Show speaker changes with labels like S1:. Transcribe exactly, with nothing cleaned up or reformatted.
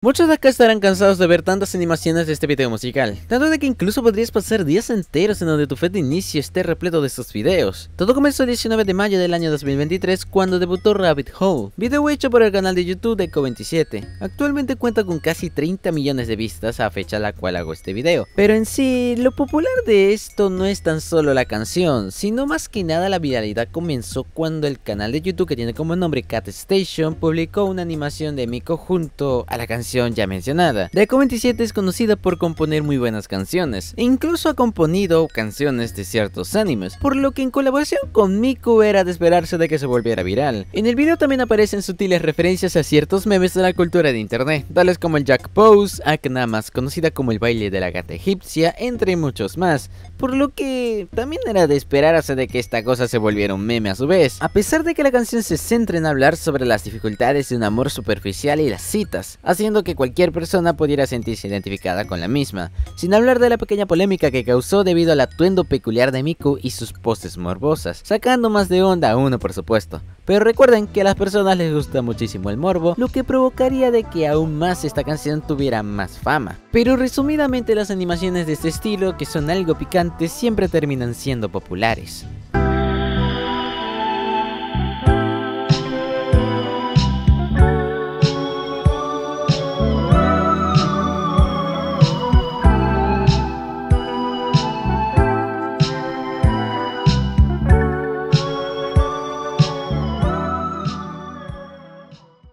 S1: Muchos de acá estarán cansados de ver tantas animaciones de este video musical, tanto de que incluso podrías pasar días enteros en donde tu feed de inicio esté repleto de estos videos. Todo comenzó el diecinueve de mayo del año dos mil veintitrés cuando debutó Rabbit Hole, video hecho por el canal de YouTube de Eco veintisiete. Actualmente cuenta con casi treinta millones de vistas a fecha a la cual hago este video, pero en sí, lo popular de esto no es tan solo la canción, sino más que nada la viralidad comenzó cuando el canal de YouTube que tiene como nombre Cat Station publicó una animación de Miko junto a la canción ya mencionada. Eco veintisiete es conocida por componer muy buenas canciones, e incluso ha componido canciones de ciertos animes, por lo que en colaboración con Miku era de esperarse de que se volviera viral. En el video también aparecen sutiles referencias a ciertos memes de la cultura de internet, tales como el Jack Pose, Akna más conocida como el baile de la gata egipcia, entre muchos más, por lo que también era de esperarse de que esta cosa se volviera un meme a su vez. A pesar de que la canción se centra en hablar sobre las dificultades de un amor superficial y las citas, haciendo que cualquier persona pudiera sentirse identificada con la misma, sin hablar de la pequeña polémica que causó debido al atuendo peculiar de Miku y sus poses morbosas, sacando más de onda a uno por supuesto. Pero recuerden que a las personas les gusta muchísimo el morbo, lo que provocaría de que aún más esta canción tuviera más fama. Pero resumidamente las animaciones de este estilo, que son algo picantes, siempre terminan siendo populares.